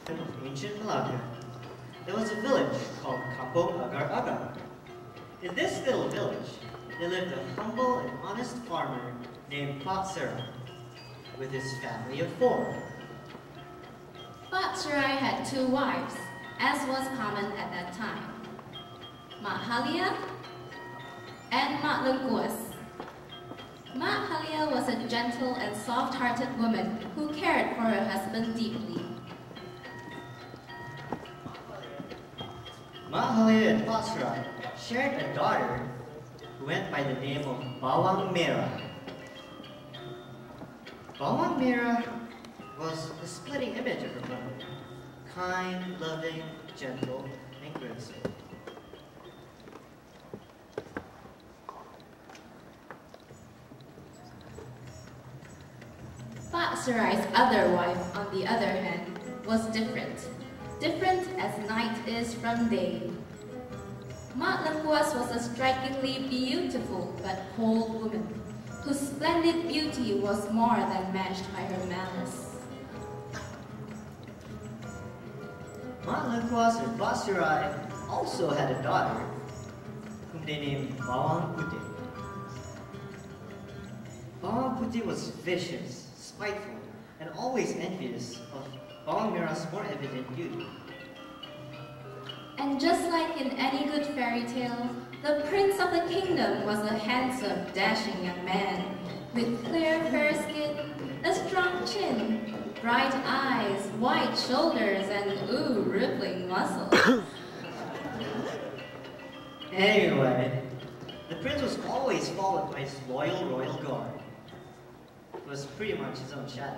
of ancient Malacca, there was a village called Kampung Agar-Agar. In this little village, there lived a humble and honest farmer named Pak Serai, with his family of 4. Pak Serai had 2 wives, as was common at that time, Mak Halia and Mak Lengkuas. Mak Halia was a gentle and soft-hearted woman who cared for her husband deeply. Mak Halia and Pak Serai shared a daughter who went by the name of Bawang Merah. Bawang Merah was the splitting image of her mother, kind, loving, gentle, and graceful. Pak Serai's other wife, on the other hand, was different. Different as night is from day. Mak Lengkuas was a strikingly beautiful but cold woman, whose splendid beauty was more than matched by her malice. Mak Lengkuas and Pak Serai also had a daughter, whom they named Bawang Putih. Bawang Putih was vicious, spiteful, and always envious of Bawang Merah's more evident beauty. And just like in any good fairy tale, the prince of the kingdom was a handsome, dashing young man, with clear fair skin, a strong chin, bright eyes, white shoulders, and rippling muscles. Anyway, the prince was always followed by his loyal royal guard. It was pretty much his own shadow.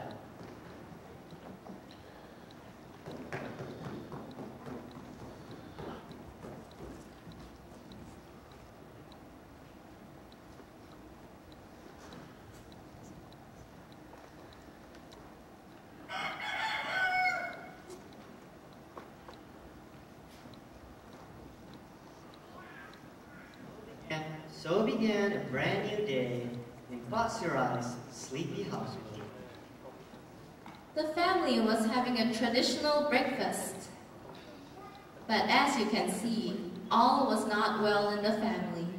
And so began a brand new day in Pak Serai's sleepy household. The family was having a traditional breakfast. But as you can see, all was not well in the family.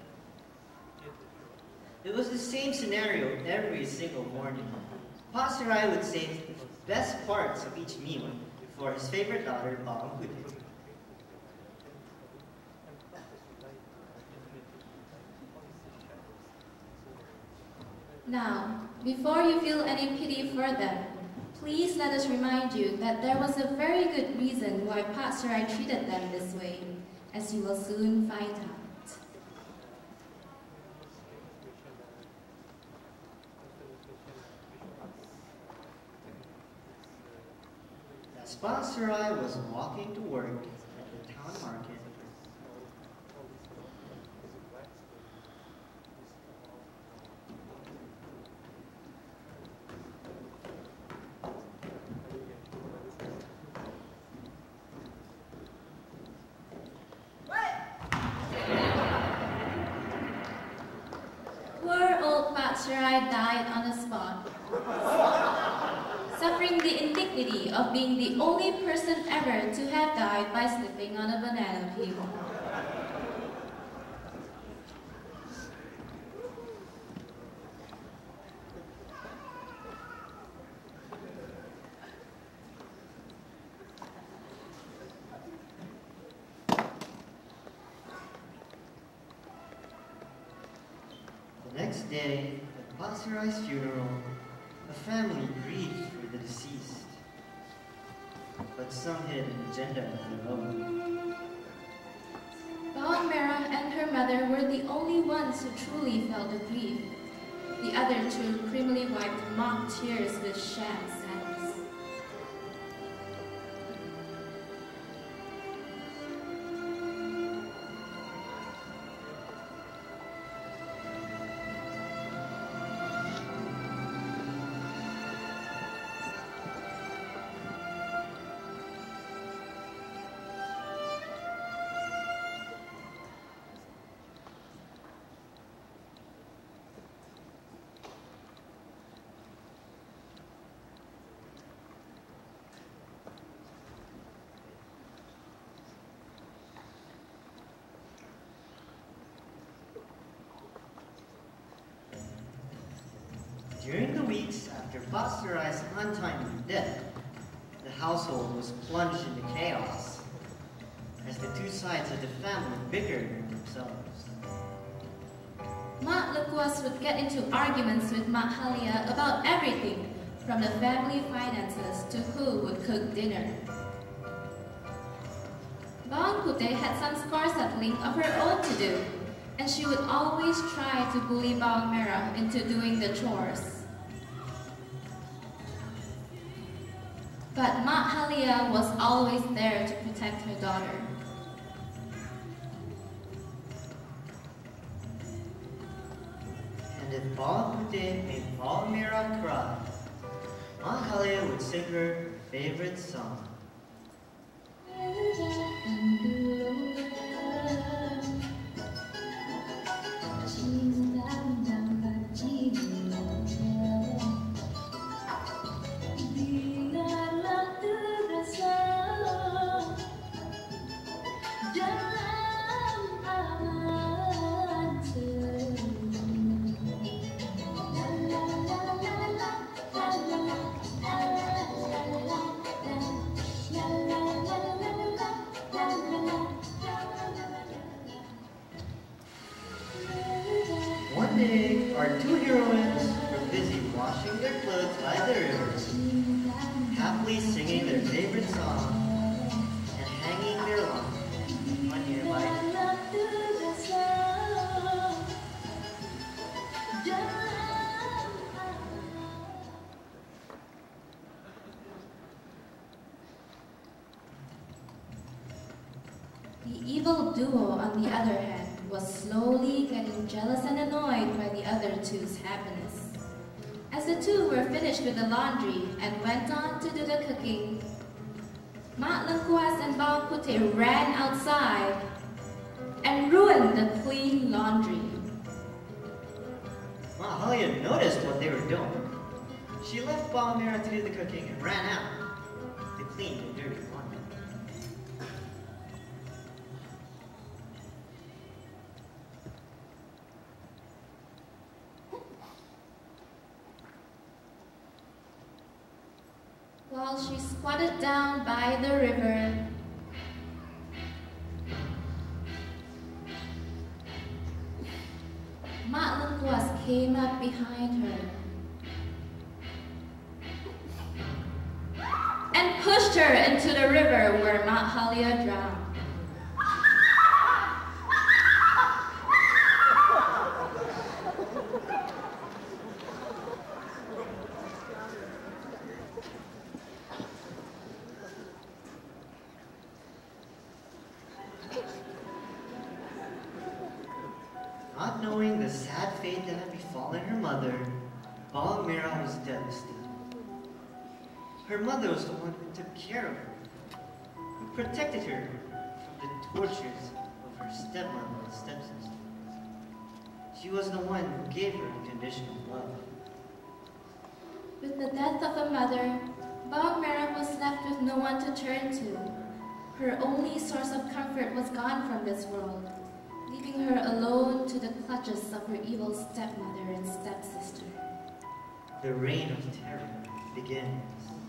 It was the same scenario every single morning. Pak Serai would save the best parts of each meal for his favorite daughter, Bawang Putih. Now, before you feel any pity for them, please let us remind you that there was a very good reason why Pak Serai treated them this way, as you will soon find out. As Pak Serai was walking to work at the town market, Pak Serai died on the spot, suffering the indignity of being the only person ever to have died by slipping on a banana peel. the next day, at Pak Serai's funeral, the family grieved for the deceased. But some had an agenda of their own. Bawang Merah and her mother were the only ones who truly felt the grief. The other two creamily wiped mock tears with sham sadness. After Basarai's untimely death, the household was plunged into chaos as the two sides of the family bickered among themselves. Mak Lekuas would get into arguments with Mak Halia about everything, from the family finances to who would cook dinner. Bawang Putih had some score settling of her own to do, and she would always try to bully Bawang Merah into doing the chores. But Mak Halia was always there to protect her daughter. And if Bawang Putih made Bawang Merah cry, Mak Halia would sing her favorite song. One day, our two heroines were busy washing their clothes by the river, happily singing their favorite song and hanging their laundry on nearby. The evil duo, on the other hand, was slowly getting jealous and annoyed by the other two's happiness. As the two were finished with the laundry and went on to do the cooking, Mak Lengkuas and Bawang Putih ran outside and ruined the clean laundry. Mak Halia noticed what they were doing. She left Bawang Merah to do the cooking and ran out to clean the dirty laundry. While she squatted down by the river, Mak Lengkuas came up behind her and pushed her into the river where Mak Halia drowned. Not knowing the sad fate that had befallen her mother, Bawang Merah was devastated. Her mother was the one who took care of her, who protected her from the tortures of her stepmother and stepsister. She was the one who gave her unconditional love. With the death of a mother, Bawang Merah was left with no one to turn to. Her only source of comfort was gone from this world, leaving her alone to the clutches of her evil stepmother and stepsister. The reign of terror begins.